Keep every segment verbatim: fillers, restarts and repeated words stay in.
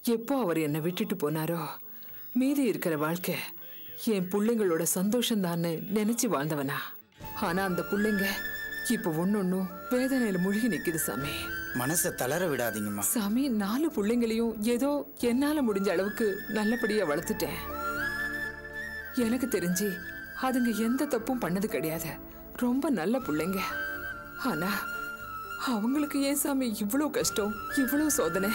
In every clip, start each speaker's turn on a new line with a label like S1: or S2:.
S1: எப்போ அவர் என்னை விட்டுட்டு போனாரோ மீதி இருக்கிற வாழ்க்கை என் பிள்ளைங்களோட சந்தோஷம் தான்னு நினைச்சு வாழ்ந்தவனா. ஆனா அந்த பிள்ளைங்க இப்ப ஒன்னொன்னும் வேதனையில முழுகி நிக்குது சாமி.
S2: மனசை தளர விடாதீங்கம்மா.
S1: சாமி, நாலு பிள்ளைங்களையும் ஏதோ என்னால முடிஞ்ச அளவுக்கு நல்லபடியா வளர்த்துட்டேன். எனக்கு தெரிஞ்சு அதுங்க எந்த தப்பும் பண்ணது கிடையாது. ரொம்ப நல்ல பிள்ளைங்க. ஆனா அவங்களுக்கு ஏன் சாமி இவ்வளவு கஷ்டம், இவ்வளவு சோதனை?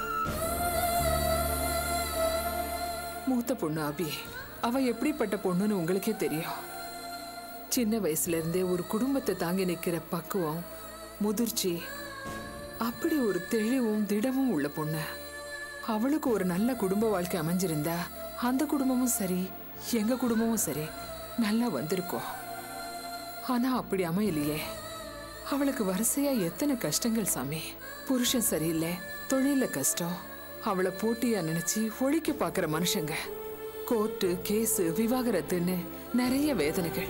S1: மூத்த பொண்ணு அபி, அவ எப்படிப்பட்ட பொண்ணுன்னு உங்களுக்கே தெரியும். சின்ன வயசுல இருந்தே ஒரு குடும்பத்தை தாங்கி நிக்கிற பக்குவம், முதிர்ச்சி, அப்படி ஒரு தெளிவும் திடமும் உள்ள பொண்ணு. அவளுக்கு ஒரு நல்ல குடும்ப வாழ்க்கை அமைஞ்சிருந்தா அந்த குடும்பமும் சரி எங்க குடும்பமும் சரி நல்லா வந்திருக்கோம். ஆனா அப்படி அமையலையே. அவளுக்கு வரிசையா எத்தனை கஷ்டங்கள் சாமி. புருஷன் சரியில்லை, தொழில கஷ்டம், அவளை போட்டியா நினைச்சு ஒழிக்க பாக்குற மனுஷங்க, கோர்ட்டு கேஸ் விவாகரத்துன்னு நிறைய வேதனைகள்.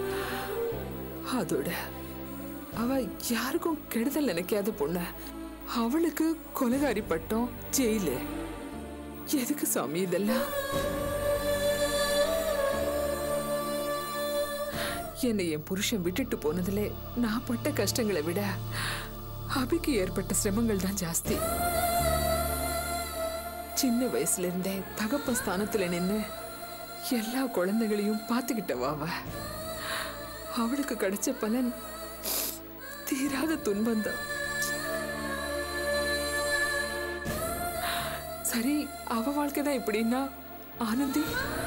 S1: அதோட அவ யாருக்கும் கெடுதல் நினைக்காத பொண்ணு. அவளுக்கு கொலைகாரி பட்டம், ஜெயிலு. எதுக்கு சாமி இதெல்லாம்? என்னை என் புருஷன் விட்டுட்டு போனதுல நான் பட்ட கஷ்டங்களை விட அபிக்கு ஏற்பட்ட சிரமங்கள் தான் ஜாஸ்தி. சின்ன வயசுல இருந்தே தகப்ப ஸ்தானத்துல நின்று எல்லா குழந்தைகளையும் பார்த்துக்கிட்டவாவ. அவளுக்கு கிடைச்ச பலன் தீராத துன்பந்தான். சரி, அவ வாழ்க்கைதான் இப்படின்னா ஆனந்தி,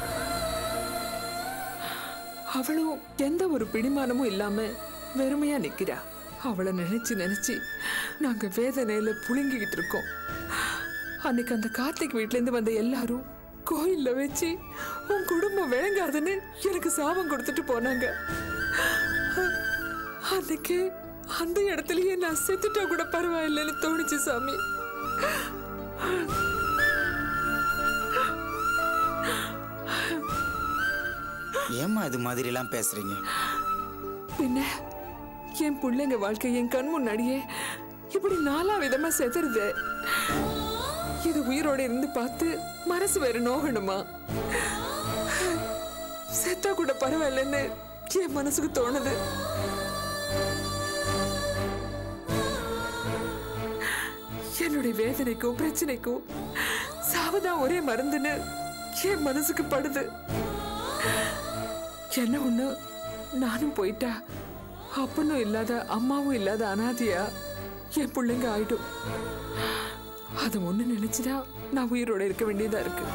S1: அவளும் எந்த ஒரு பிடிமானமும் இல்லாம வெறுமையா நிக்கிறா. அவளை நினைச்சு நினைச்சு நாங்க வேதனையில புழுங்கிக்கிட்டு இருக்கோம். அன்னைக்கு அந்த கார்த்திக் வீட்டுல இருந்து வந்த எல்லாரும் கோயில்ல வச்சு உன் குடும்பம் விளங்காதுன்னு எனக்கு சாபம் கொடுத்துட்டு போனாங்க. அன்னைக்கு அந்த இடத்துலயே நான் செத்துட்டா கூட பரவாயில்லைன்னு தோணுச்சு சாமி.
S2: ஏம்மா இது மாதிரி எல்லாம் பேசுறீங்க?
S1: பின்ன என் பிள்ளைங்க வாழ்க்கை என் கண் முன்னாடியே இப்படி நாலா விதமா செத்துருது. இது உயிரோட இருந்து பார்த்து மனசு வேற நோகணுமா? செத்தா கூட பரவாயில்லன்னு என் மனசுக்கு தோணுது. என்னுடைய வேதனைக்கும் பிரச்சனைக்கும் சாவதான் ஒரே மருந்துன்னு என் மனசுக்கு படுது. என்ன ஒண்ணு, நானும் போயிட்டா அப்பனும் இல்லாத அம்மாவும் இல்லாத அனாதையா என் பிள்ளைங்க ஆயிடும். அது ஒண்ணு நினைச்சுதான் நான் உயிரோட இருக்க வேண்டியதா இருக்கு.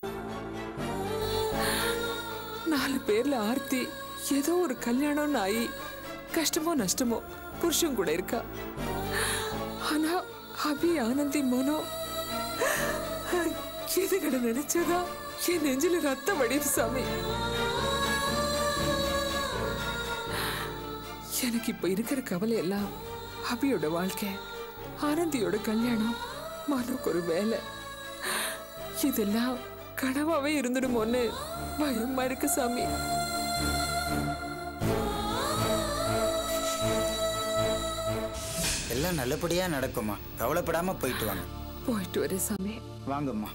S1: நாலு பேர்ல ஆர்த்தி ஏதோ ஒரு கல்யாணம் ஆகி கஷ்டமோ நஷ்டமோ புருஷன் கூட இருக்கா. ஆனா அபி, ஆனந்தி, மனோ இதுகளை நினைச்சதா என் நெஞ்சில ரத்தம் வடிது சாமி. எனக்கு இப்ப இருக்கிற கவலை எல்லாம் அபியோட வாழ்க்கை, ஆனந்தியோட கல்யாணம், மனோக்கு ஒரு வேலை. இதெல்லாம் கனவாவே இருந்துடுமோன்னு பயமா இருக்கு சாமி.
S2: எல்லாம் நல்லபடியா நடக்குமா, கவலைப்படாம போயிட்டு வாங்க.
S1: போயிட்டு வரே சாமி.
S2: வாங்கம்மா.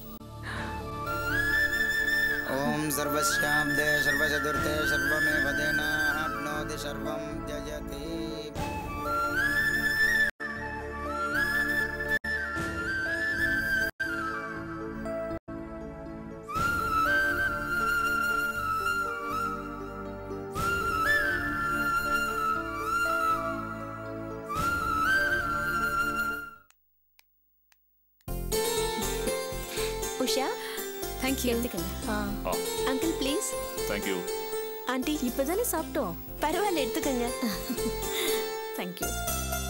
S2: ஓம் சர்வஸ்யாம்தே சர்வசதுர்த்தே சர்வமேவ தேனா ஆப்னோதி சர்வம் ஜயதி.
S3: Usha,
S4: thank you.
S3: எடுத்துக்கங்க. Uncle please.
S5: thank you.
S3: Aunty, இப்பதானே சாப்பிட்டோம். பரவாயில்ல, எடுத்துக்கங்க.
S4: thank you.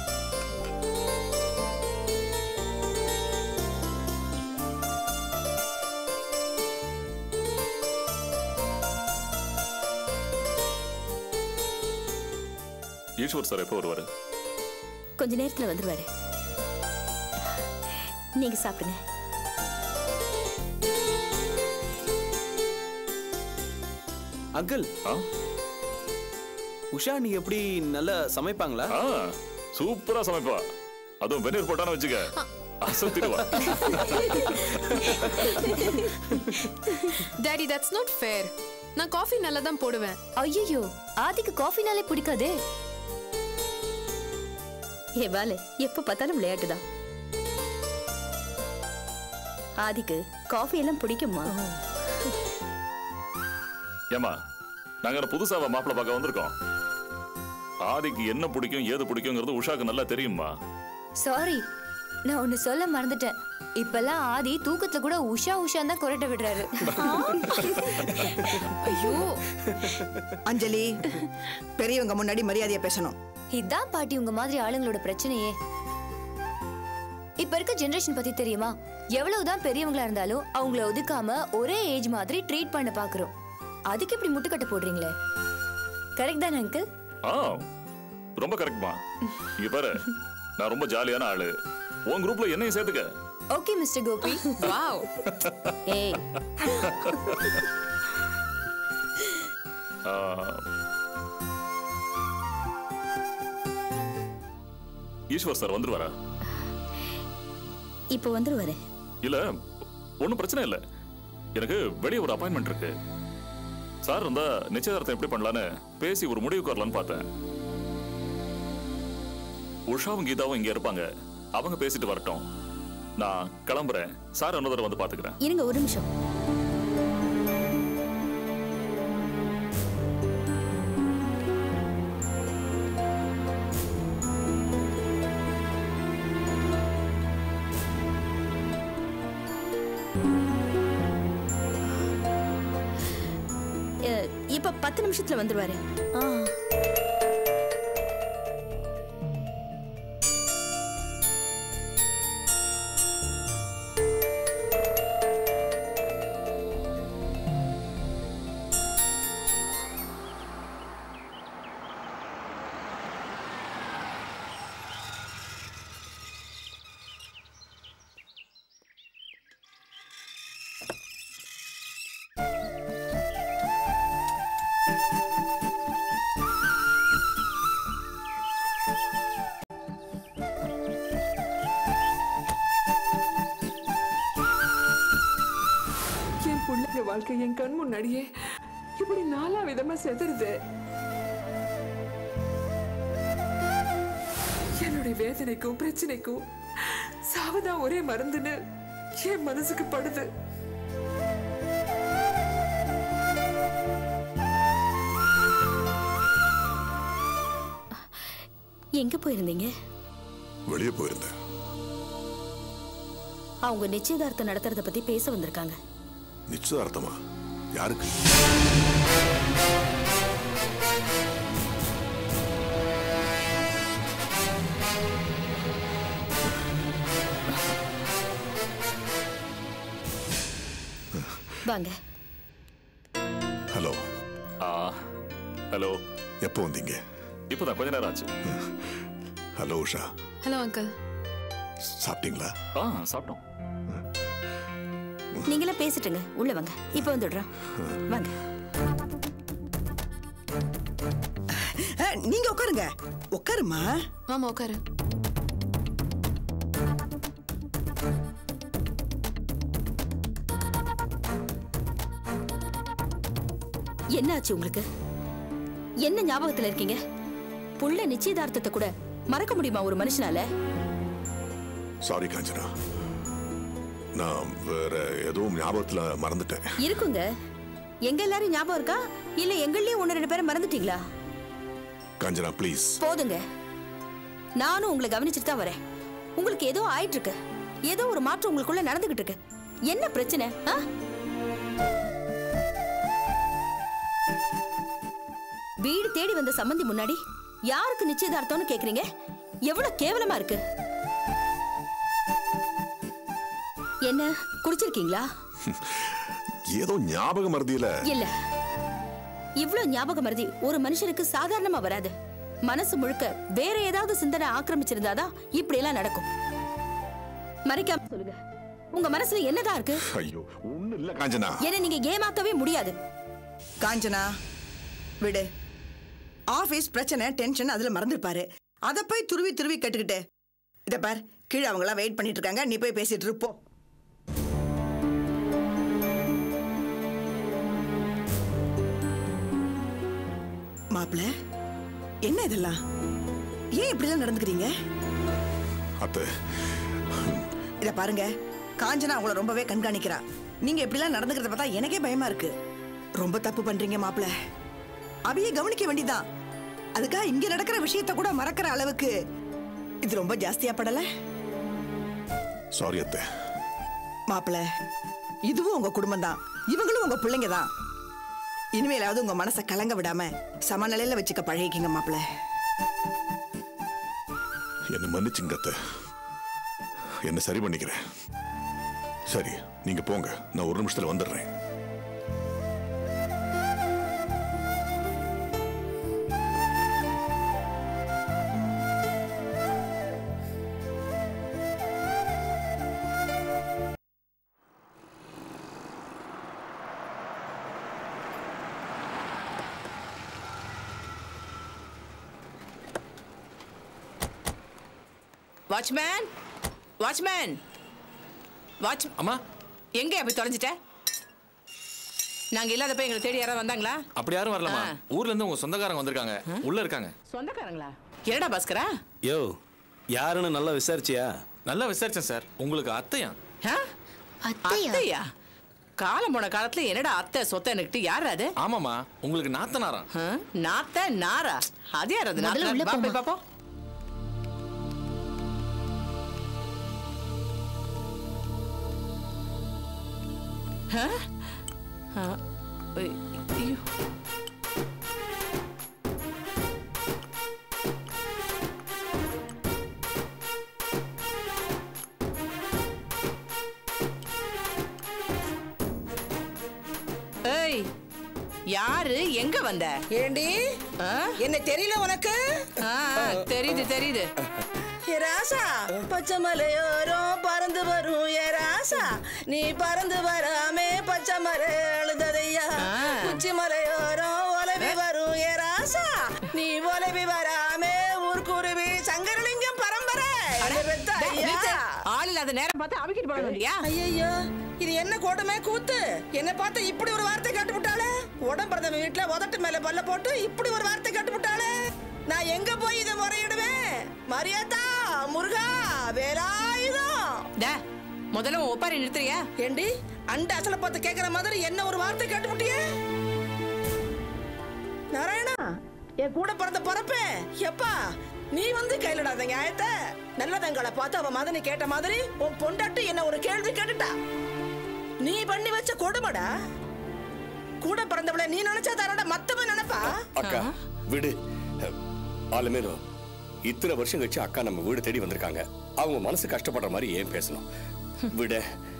S5: ஈஸ்வர் சார் எப்போ வருவாரு?
S3: கொஞ்ச நேரத்துல வந்துருவாரு. நீங்க சாப்பிடுங்க.
S6: அங்கிள், உஷா நீ எப்படி நல்லா சமைப்பாங்களா?
S5: சூப்பரா சமைப்பா. அதுவும் வெந்நீர் போட்டான்னு வச்சுக்க, அசத்திடுவா.
S7: Daddy that's not fair. நான் காஃபி நல்லா தான் போடுவேன்.
S3: ஐயோ, ஆதிக்கு காஃபினாலே பிடிக்காதே. ஏ வாலே, எப்ப பார்த்தாலும் விளையாட்டுதான். ஆதிக்கு காஃபி எல்லாம் பிடிக்குமா?
S5: ஏமா, நாங்க புதுசாவா மாப்பிள்ள பார்க்க வந்திருக்கோம். ஆதிக்கு என்ன பிடிக்கும் ஏது பிடிக்குங்கிறது உஷாக்கு நல்லா தெரியுமா?
S3: சாரி, நான் ஒன்னு சொல்ல மறந்துட்டேன். இப்பெல்லாம் ஆதி தூக்கத்துல கூட உஷா உஷா தான் கொரட்ட விடுறாரு.
S7: ஐயோ
S8: அஞ்சலி, பெரியவங்க முன்னாடி மரியாதையா பேசணும்.
S3: இதான் பாட்டி உங்க மாதிரி ஆளுங்களோட பிரச்சனையே. இப்ப இருக்க ஜெனரேஷன் பத்தி தெரியுமா? எவ்வளவுதான் பெரியவங்களா இருந்தாலும் அவங்கள ஒதுக்காம ஒரே ஏஜ் மாதிரி ட்ரீட் பண்ண பாக்குறோம். அதுக்கு இப்படி முட்டுக்கட்ட போடுறீங்களே, கரெக்ட் தானே அங்கிள்?
S5: ஆ, ரொம்ப கரெக்ட்மா. இங்க பாரு, நான் ரொம்ப ஜாலியான ஆளு. உன் குரூப்ல என்னையும் சேர்த்துக்க.
S3: Okay mister Gopi.
S7: வாவ்.
S3: ஏய்,
S5: ஈஸ்வர் சார் வந்துருவாரா?
S3: இப்போ வந்துருவாரு.
S5: இல்ல, ஒன்னும் பிரச்சனை இல்ல. எனக்கு வெளியே ஒரு அப்பாயின்மெண்ட் இருக்கு. சார் இருந்தா நிச்சயதார்த்தம் எப்படி பண்ணலான்னு பேசி ஒரு முடிவுக்கு வரலான்னு பார்த்தேன். உஷாவும் கீதாவும் இங்க இருப்பாங்க. அவங்க பேசிட்டு வரட்டும். நான் கிளம்புறேன். சார் இன்னொரு வந்து பாத்துக்கிறேன்.
S3: இருங்க ஒரு நிமிஷம். இப்ப பத்து நிமிஷத்துல வந்துருவாரு.
S1: வாழ்க்கை என் கண் முன்னாடியே இப்படி நாலா விதமா செதறுது. என்னுடைய வேதனைக்கும் பிரச்சனைக்கும் சாவதான் ஒரே மருந்துன்னு என் மனசுக்கு படுது.
S3: எங்க போயிருந்தீங்க?
S9: வெளியே போயிருந்தேன்.
S3: அவங்க நிச்சயதார்த்தம் நடத்துறத பத்தி பேச வந்திருக்காங்க.
S9: நிச்சயதார்த்தமா? யாருக்கு?
S3: வாங்க.
S9: ஹலோ.
S5: ஆ, ஹலோ.
S9: எப்போ வந்தீங்க?
S5: இப்போதான் கொஞ்ச நேரம் ஆச்சு.
S9: ஹலோ உஷா.
S7: Hello uncle.
S9: சாப்பிட்டீங்களா?
S5: ஆ, சாப்பிட்டோம்.
S3: நீங்களே பேசிட்டுங்க, உள்ள வாங்க. இப்ப வந்துடுறோம். வாங்க.
S8: நீங்க உட்காருங்க. உட்காருமா.
S7: மாமா உட்காரு.
S3: என்ன ஆச்சு உங்களுக்கு? என்ன ஞாபகத்துல இருக்கீங்க? புள்ள நிச்சயதார்த்தத்தை கூட மறக்க முடியுமா ஒரு மனுஷனால?
S9: சாரி காஞ்சனா, நான் வேற எதுவும் ஞாபகத்துல மறந்துட்டேன்.
S3: இருக்குங்க. எங்க எல்லாரும் ஞாபகம் இருக்கா, இல்ல எங்களையே ஒன்னு ரெண்டு பேரை மறந்துட்டீங்களா?
S9: காஞ்சனா ப்ளீஸ்.
S3: போதுங்க. நானும் உங்களை கவனிச்சுட்டு தான் வரேன். உங்களுக்கு ஏதோ ஆயிட்டு இருக்கு, ஏதோ ஒரு மாற்றம் உங்களுக்குள்ள நடந்துகிட்டு இருக்கு. என்ன பிரச்சனை? வீடு தேடி வந்த சம்பந்தி முன்னாடி யாருக்கு நிச்சயதார்த்தம்னு கேக்குறீங்க? எவ்வளவு கேவலமா இருக்கு. என்ன குடிச்சிருக்கீங்களா?
S9: ஏதோ ஞாபக மறதியில.
S3: இல்ல, இவ்வளவு ஞாபக மறதி ஒரு மனுஷனுக்கு சாதாரணமா வராது. மனசு முழுக்க வேற ஏதாவது சிந்தனை ஆக்கிரமிச்சிருந்தாதான் இப்படி எல்லாம் நடக்கும். மறைக்காம சொல்லுங்க, உங்க மனசுல என்னதான் இருக்கு?
S9: ஐயோ ஒண்ணு இல்ல காஞ்சனா.
S3: என்ன நீங்க ஏமாத்தவே முடியாது.
S8: காஞ்சனா விடு. ஆபீஸ் பிரச்சனை, டென்ஷன் அதுல மறந்துருப்பாரு. அத போய் துருவி துருவி கேட்டுக்கிட்டு இத பார், கீழே அவங்க எல்லாம் வெயிட் பண்ணிட்டு இருக்காங்க, நீ போய் பேசிட்டு இருப்போ. மாப்பிள்ள, என்ன இதெல்லாம்? ஏன் இப்படிலாம் நடந்துக்கிறீங்க?
S9: அத்தை,
S8: இத பாருங்க, காஞ்சனா அவங்கள ரொம்பவே கண்காணிக்கிறா. நீங்க இப்படிலாம் நடந்துக்கிறத பார்த்தா எனக்கே பயமா இருக்கு. ரொம்ப தப்பு பண்றீங்க மாப்பிள்ள. அவையே கவனிக்க வேண்டியதான். அதுக்காக இங்க நடக்கிற விஷயத்த கூட மறக்கிற அளவுக்கு இது ரொம்ப ஜாஸ்தியா படல?
S9: சாரி அத்தை.
S8: மாப்பிள்ள, இதுவும் உங்க குடும்பம் தான், இவங்களும் உங்க பிள்ளைங்க தான். இனிமேலாவது உங்க மனசை கலங்க விடாம சமநிலையில வச்சுக்க பழகிக்கிங்க மாப்பிள்ள.
S9: என்ன மன்னிச்சுங்க அத்தை, என்ன சரி பண்ணிக்கிறேன். சரி, நீங்க போங்க, நான் ஒரு நிமிஷத்துல வந்துடுறேன்.
S10: வாட்ச்மேன், வாட்ச்மேன், வாட்ச்
S11: அம்மா,
S10: எங்க அப்படி தொலைஞ்சிட்ட? நாங்க இல்லாதப்ப எங்களை தேடி யாராவது வந்தாங்களா?
S11: அப்படி யாரும் வரலமா. ஊர்ல இருந்து உங்க சொந்தக்காரங்க வந்திருக்காங்க, உள்ள இருக்காங்க.
S10: சொந்தக்காரங்களா? என்னடா பாஸ்கரா?
S6: யோ, யாருன்னு நல்லா விசாரிச்சியா?
S11: நல்லா விசாரிச்சேன் சார். உங்களுக்கு அத்தையா?
S10: அத்தையா? காலம் போன காலத்துல என்னடா அத்தை சொத்தை எனக்கிட்டு யார் அது?
S11: ஆமாமா, உங்களுக்கு நாத்தனாரா?
S10: நாத்த நாரா? அது யார் அது? நாத்தனார் பாப்பே பாப்போம். ஏய், யாரு? எங்க வந்த?
S8: ஏண்டி, என்ன தெரியல உனக்கு?
S10: தெரியுது தெரியுது.
S8: ராசா, பச்சை மலையோரம் பறந்து வரும் ஏ ராசா, நீ பறந்து வராமே பச்சை மலை அழுததையா. உச்சி மலையோரம் ஒலவி வரும் ஏ ராசா, நீ ஒலவி வராமே ஊர்குருவி சங்கரலிங்கம் பரம்பரை.
S10: ஆள் இல்லாத நேரம் பார்த்து அவிக்கிட்டு போட வேண்டியா?
S8: ஐயோ, இது என்ன கோட்டமே கூத்து! என்ன பார்த்து இப்படி ஒரு வார்த்தை கேட்டு விட்டாளே. உடம்பு வீட்டுல உதட்டு மேல பல்ல போட்டு இப்படி ஒரு வார்த்தை கேட்டு விட்டாளே. நான் எங்க போய் இதை முறையிடுவேன்? மரியாதா, முருகா, வேலாயுதம்.
S10: முதல்ல ஒப்பாரி நிறுத்துறியா?
S8: ஏண்டி, அண்ட அசல பார்த்து கேட்கிற மாதிரி என்ன ஒரு வார்த்தை கேட்டு விட்டியே? நாராயணா, என் கூட பிறந்த பரப்பே, எப்பா நீ வந்து கையிலடாத நியாயத்தை. நல்லதங்களை பார்த்து அவ மதனி கேட்ட மாதிரி உன் பொண்டாட்டி என்ன ஒரு கேள்வி கேட்டுட்டா. நீ பண்ணி வச்ச கொடுமடா. கூட பிறந்தவளை நீ நினைச்சா தானடா மத்தவன் நினைப்பா?
S12: அக்கா விடு. ஆளுமேலோ, இத்தனை வருஷம் கழிச்சு அக்கா நம்ம வீடு தேடி வந்திருக்காங்க. அவங்க மனசு கஷ்டப்படுற மாதிரி ஏன் பேசணும்? விட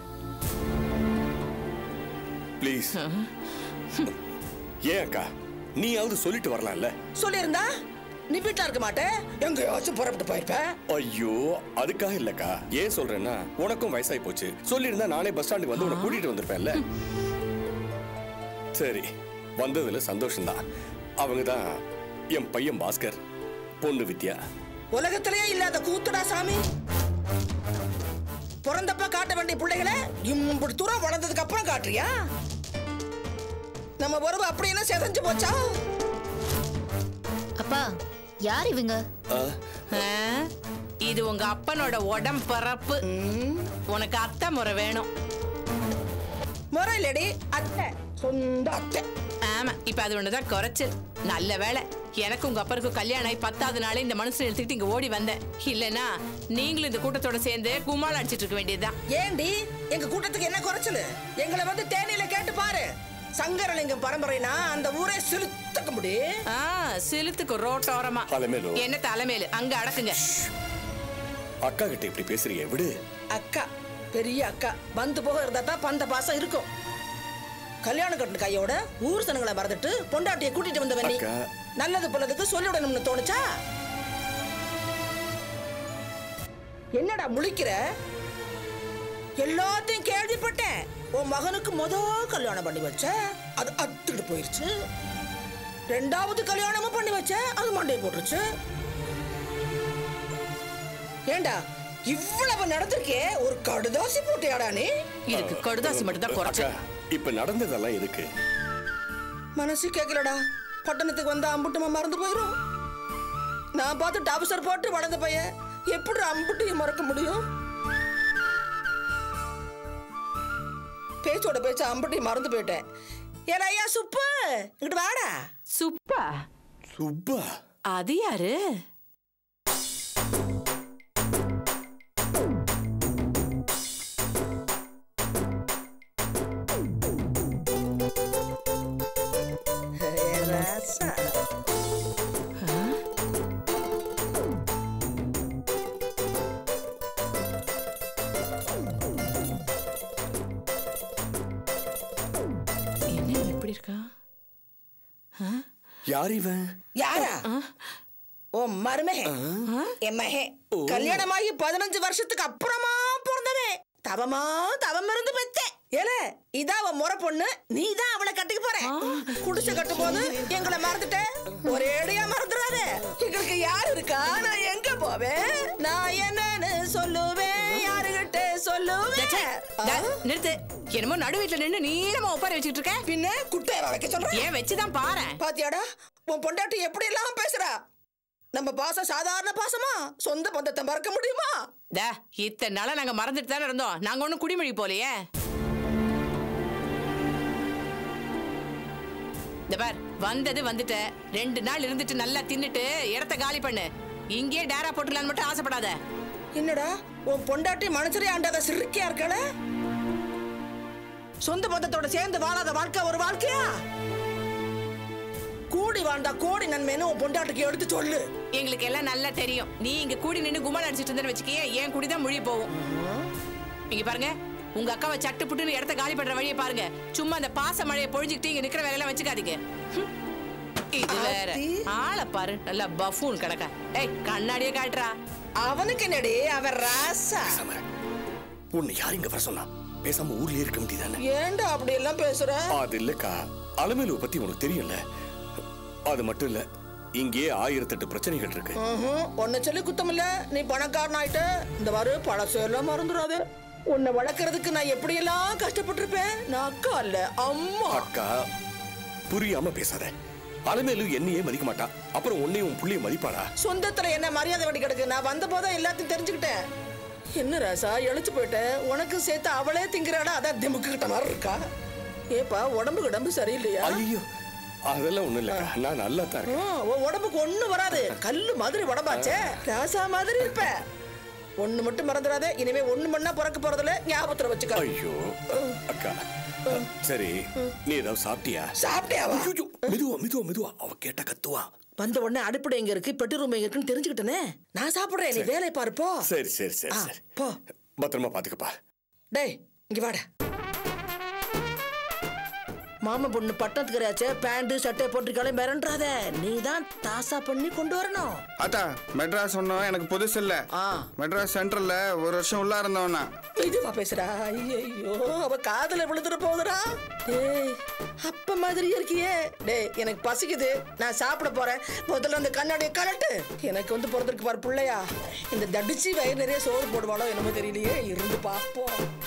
S12: ப்ளீஸ். ஏன் அக்கா, நீயாவது சொல்லிட்டு வரலாம்ல?
S8: சொல்லியிருந்தா நீ வீட்டுல இருக்க மாட்டே, எங்கேயாச்சும் புறப்பட்டு போயிருப்ப.
S12: ஐயோ, அதுக்காக இல்லக்கா. ஏன் சொல்றேன்னா, உனக்கும் வயசாகி போச்சு. சொல்லியிருந்தா நானே பஸ் ஸ்டாண்டுக்கு வந்து உன்னை கூட்டிட்டு வந்திருப்பேன்ல. சரி, வந்ததுல சந்தோஷம்தான். அவங்க தான் என் பையன் பாஸ்கர், பொண்ணு வித்யா.
S8: உலகத்திலேயே இல்லாத கூத்துடா சாமி. பிறந்தப்ப காட்ட வேண்டிய பிள்ளைகளை இப்படி தூரம் வளர்ந்ததுக்கு அப்புறம் காட்டுறியா? நம்ம உறவு அப்படி என்ன செதஞ்சு போச்சா?
S3: அப்பா, யார் இவங்க?
S10: இது உங்க அப்பனோட உடம்பரப்பு. உனக்கு அத்தை முறை வேணும்.
S8: முறை இல்லடி, அத்தை, சொந்த அத்தை.
S10: ஆமா, இப்ப அது ஒண்ணுதான் குறைச்சு. நல்ல வேலை, எனக்கு உங்க அப்பருக்கு கல்யாணம் ஆகி பத்தாவது நாளே இந்த மனுஷன் எடுத்துக்கிட்டு இங்க ஓடி வந்தேன். இல்லனா நீங்களும் இந்த கூட்டத்தோட சேர்ந்து கும்மாளம் அடிச்சிட்டு இருக்க வேண்டியதுதான்.
S8: ஏண்டி, எங்க கூட்டத்துக்கு என்ன குறைச்சல்? எங்களை வந்து தேனியில கேட்டு பாரு. சங்கரலிங்கம் பரம்பரைனா அந்த ஊரே சிலுத்துக்க முடியும்.
S10: சிலுத்துக்கு ரோட்டோரமா. என்ன தலைமையில அங்க அடக்குங்க.
S12: அக்கா கிட்ட இப்படி பேசுறீங்க, விடு.
S8: அக்கா, பெரிய அக்கா வந்து போக இருந்தா தான் பந்த பாசம் இருக்கும். கல்யாணம் கட்டின கையோட ஊர் சனங்களை மறந்துட்டு பொண்டாட்டியை கூட்டிட்டு வந்தவன் நீ. நல்லது பொல்லதுக்கு சொல்லிவிடணும்னு தோணுச்சா? என்னடா முழிக்கிற? எல்லாத்தையும் கேள்விப்பட்டேன். உன் மகனுக்கு முத கல்யாணம் பண்ணி வச்ச, அது அத்துக்கிட்டு போயிருச்சு. ரெண்டாவது கல்யாணமும் பண்ணி வச்ச, அது மண்டையை போட்டுருச்சு. ஏண்டா, இவ்வளவு நடந்திருக்கே, ஒரு கடுதாசி போட்டியாடா நீ?
S10: இதுக்கு கடுதாசி மட்டும் தான் குறைச்ச.
S12: இப்ப நடந்ததெல்லாம் எதுக்கு?
S8: மனசு கேட்கலடா. பட்டணத்துக்கு வந்தா அம்புட்டுமா மறந்து போயிரும். நான் பார்த்து டாப்சர் போட்டு வளர்ந்த பையன் எப்படி அம்புட்டையும் மறக்க முடியும்? பேச்சோட பேச்ச அம்புட்டையும் மறந்து போயிட்டேன். ஏன் ஐயா சுப்பு, இங்கிட்டு வாடா.
S10: சுப்பா?
S12: சுப்பா?
S10: அது யாரு?
S12: யார் இவன்?
S8: யாரா? ஓ மருமகே, என் மகே. கல்யாணமாகி பதினஞ்சு வருஷத்துக்கு அப்புறமா பிறந்தவே. தவமா தவம் இருந்து பெத்தேன். ஏல இதான் அவன் முறை பொண்ணு, நீ தான் அவளை கட்டிக்க போற. குடிசை கட்டும் போது எங்களை மறந்துட்ட, ஒரேடியா மறந்துடாத. எங்களுக்கு யாரு இருக்கா? நான் எங்க போவேன்? நான் என்னன்னு சொல்லுவேன், யாருகிட்ட சொல்லுவேன்?
S10: நிறுத்து. என்னமோ நடு வீட்டுல நின்று நீளமா உட்கார வச்சுட்டு இருக்க.
S8: பின்ன குட்டையவா வைக்க சொல்ற?
S10: ஏன் வச்சுதான் பாரு.
S8: பாத்தியாடா உன் பொண்டாட்டி எப்படி எல்லாம் பேசுறா? நம்ம பாசம் சாதாரண பாசமா? சொந்த பந்தத்தை மறக்க முடியுமா?
S10: இத்தனை நாளா நாங்க மறந்துட்டு தானே இருந்தோம். நாங்க ஒண்ணும் குடிமொழி போலையே. பார், வந்தது வந்துட்ட. ரெண்டு நாள் இருந்துட்டு நல்லா தின்னுட்டு இடத்த காலி பண்ணு. இங்கே டேரா போட்டுலான்னு மட்டும் ஆசைப்படாத.
S8: என்னடா உன் பொண்டாட்டி மனுஷரே ஆண்டாத சிறுக்கியா இருக்கல? சொந்த பந்தத்தோட சேர்ந்து வாழாத வாழ்க்கை ஒரு வாழ்க்கையா? கூடி வாழ்ந்தா கோடி நன்மைன்னு உன் பொண்டாட்டிக்கு எடுத்து சொல்லு.
S10: எங்களுக்கு எல்லாம் நல்லா தெரியும். நீ இங்க கூடி நின்று கும்மாள் அடிச்சிட்டு இருந்தேன்னு வச்சுக்கே, என் குடிதான் மொழி போகும். இங்க பாருங்க, உங்க அக்காவை சட்டு புட்டுன்னு இடத்த காலி பண்ற வழியை பாருங்க. சும்மா அந்த பாச மழையை பொழிஞ்சுக்கிட்டு இங்க நிக்கிற வேலையெல்லாம் வச்சுக்காதீங்க. இது வேற ஆளை பாரு, நல்லா பஃபூன் கிடக்க. ஏய், கண்ணாடியே காட்டுறா.
S8: அவனுக்கு என்னடி அவன் ராசா?
S12: உன்னை யார் இங்க வர சொன்னா? பேசாம ஊர்லயே இருக்க வேண்டியதானே?
S8: ஏன்டா அப்படி எல்லாம் பேசுற?
S12: அது இல்லக்கா, அலமேலுவை பத்தி உனக்கு தெரியும்ல. அது மட்டும் இல்ல, இங்கே ஆயிரத்தெட்டு பிரச்சனைகள் இருக்கு.
S8: உன்னை சொல்லி குத்தம் இல்ல, நீ பணக்காரன் ஆயிட்ட. இந்த வாரு பழசெல்லாம் மறந்துடாது. உன்னை வளர்க்கறதுக்கு நான் எப்படியெல்லாம் கஷ்டப்பட்டிருப்பேன். நான் அக்கா இல்ல, அம்மா.
S12: அக்கா, புரியாம பேசாத. அலமேலு என்னையே மதிக்க மாட்டா, அப்புறம் உன்னையும் உன் புள்ளைய மதிப்பாளா?
S8: சொந்தத்துல என்ன மரியாதை வடி கிடக்கு. நான் வந்த போதான் எல்லாத்தையும் தெரிஞ்சுக்கிட்டேன். என்ன ராசா எழுச்சு போயிட்ட? உனக்கு சேர்த்து அவளே திங்கிறாடா, அதான் திமுக்கு கிட்ட மாதிரி இருக்கா? ஏப்பா உடம்பு கிடம்பு சரியில்லையா?
S12: ஐயோ, அதெல்லாம் ஒண்ணு இல்ல, நான் நல்லா தான் இருக்கேன்.
S8: உடம்புக்கு ஒண்ணு வராது, கல்லு மாதிரி உடம்பாச்சே. ராசா மாதிரி இருப்ப. ஒண்ணு மட்டும் மறந்துடாதே, இனிமே ஒண்ணு மண்ணா பிறக்க போறதுல ஞாபகத்துல வச்சுக்க.
S12: ஐயோ அக்கா, சரி நீ ஏதாவது சாப்பிட்டியா?
S8: சாப்பிட்டியாவா?
S12: மெதுவா மெதுவா மெதுவா, அவ கேட்டா கத்துவா.
S8: வந்த உடனே அடுப்படை எங்க இருக்கு, பெட்டு ரூம் எங்க இருக்குன்னு தெரிஞ்சுக்கிட்டனே. நான் சாப்பிடுறேன், நீ வேலை பாரு போ.
S12: சரி சரி சரி சரி,
S8: போ.
S12: பத்திரமா பாத்துக்கப்பா.
S8: டேய் இங்க வாடா. மாமா பொண்ணு பட்டணத்துக்கு பேண்ட் சட்டை போட்டிருக்காளே, மிரண்டாத. நீ தான் தாசா பண்ணி கொண்டு வரணும்.
S13: அத்தா, மெட்ராஸ் ஒன்னும் எனக்கு புதுசு இல்ல. மெட்ராஸ் சென்ட்ரல்ல ஒரு வருஷம் உள்ள இருந்தவனா.
S8: இதுவா பேசுறா? ஐயோ, அவ காதல விழுந்துட்டு போகுதுடா. டேய் அப்ப மாதிரி இருக்கியே. டேய் எனக்கு பசிக்குது, நான் சாப்பிட போறேன். முதல்ல அந்த கண்ணாடியை கலட்டு. எனக்கு வந்து பிறந்திருக்கு பாரு பிள்ளையா, இந்த தடிச்சு வயிறு நிறைய சோறு போடுவாளோ என்னமோ தெரியலையே. இருந்து பாப்போம்.